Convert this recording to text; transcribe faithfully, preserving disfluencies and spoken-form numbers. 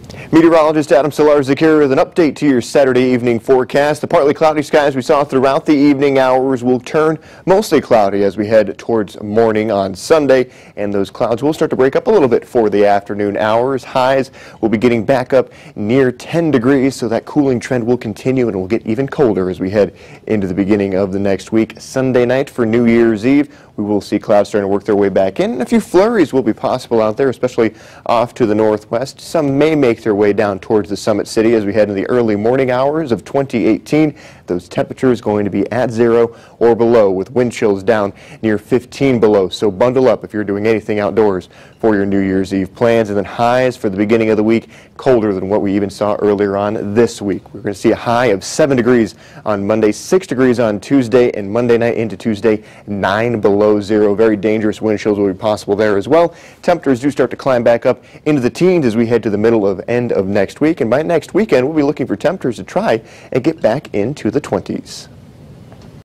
Meteorologist Adam Solarzik here with an update to your Saturday evening forecast. The partly cloudy skies we saw throughout the evening hours will turn mostly cloudy as we head towards morning on Sunday, and those clouds will start to break up a little bit for the afternoon hours. Highs will be getting back up near ten degrees, so that cooling trend will continue and it will get even colder as we head into the beginning of the next week. Sunday night for New Year's Eve, we will see clouds starting to work their way back in, and a few flurries will be possible out there, especially off to the northwest. Some may make their way down towards the Summit City as we head into the early morning hours of twenty eighteen. Those temperatures going to be at zero or below, with wind chills down near fifteen below. So bundle up if you're doing anything outdoors for your New Year's Eve plans. And then highs for the beginning of the week colder than what we even saw earlier on this week. We're going to see a high of seven degrees on Monday, six degrees on Tuesday, and Monday night into Tuesday, nine below zero. Very dangerous wind chills will be possible there as well. Temperatures do start to climb back up into the teens as we head to the middle of end of next week. And by next weekend, we'll be looking for temperatures to try and get back into the twenties.